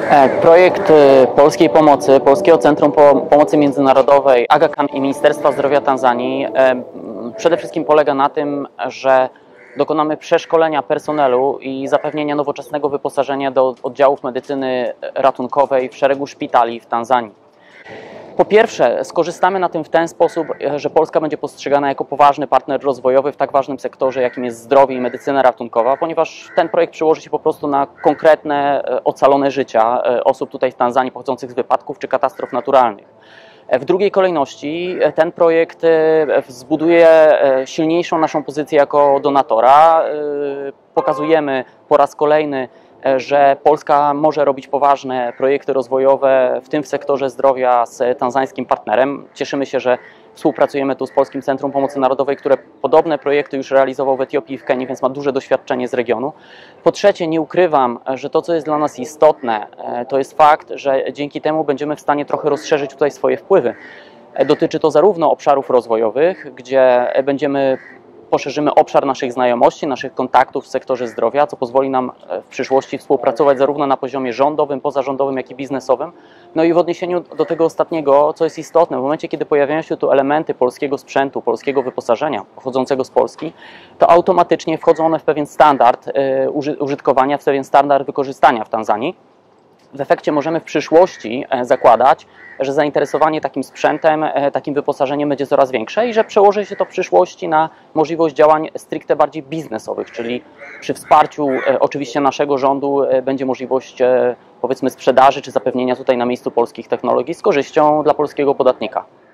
Projekt polskiej pomocy, Polskiego Centrum Pomocy Międzynarodowej, Aga Khan i Ministerstwa Zdrowia Tanzanii przede wszystkim polega na tym, że dokonamy przeszkolenia personelu i zapewnienia nowoczesnego wyposażenia do oddziałów medycyny ratunkowej w szeregu szpitali w Tanzanii. Po pierwsze, skorzystamy na tym w ten sposób, że Polska będzie postrzegana jako poważny partner rozwojowy w tak ważnym sektorze, jakim jest zdrowie i medycyna ratunkowa, ponieważ ten projekt przełoży się po prostu na konkretne, ocalone życia osób tutaj w Tanzanii pochodzących z wypadków czy katastrof naturalnych. W drugiej kolejności ten projekt zbuduje silniejszą naszą pozycję jako donatora. Pokazujemy po raz kolejny, że Polska może robić poważne projekty rozwojowe, w tym w sektorze zdrowia z tanzańskim partnerem. Cieszymy się, że współpracujemy tu z Polskim Centrum Pomocy Narodowej, które podobne projekty już realizował w Etiopii i w Kenii, więc ma duże doświadczenie z regionu. Po trzecie, nie ukrywam, że to, co jest dla nas istotne, to jest fakt, że dzięki temu będziemy w stanie trochę rozszerzyć tutaj swoje wpływy. Dotyczy to zarówno obszarów rozwojowych, gdzie poszerzymy obszar naszych znajomości, naszych kontaktów w sektorze zdrowia, co pozwoli nam w przyszłości współpracować zarówno na poziomie rządowym, pozarządowym, jak i biznesowym. No i w odniesieniu do tego ostatniego, co jest istotne, w momencie, kiedy pojawiają się tu elementy polskiego sprzętu, polskiego wyposażenia pochodzącego z Polski, to automatycznie wchodzą one w pewien standard użytkowania, w pewien standard wykorzystania w Tanzanii. W efekcie możemy w przyszłości zakładać, że zainteresowanie takim sprzętem, takim wyposażeniem będzie coraz większe i że przełoży się to w przyszłości na możliwość działań stricte bardziej biznesowych, czyli przy wsparciu oczywiście naszego rządu będzie możliwość powiedzmy sprzedaży czy zapewnienia tutaj na miejscu polskich technologii z korzyścią dla polskiego podatnika.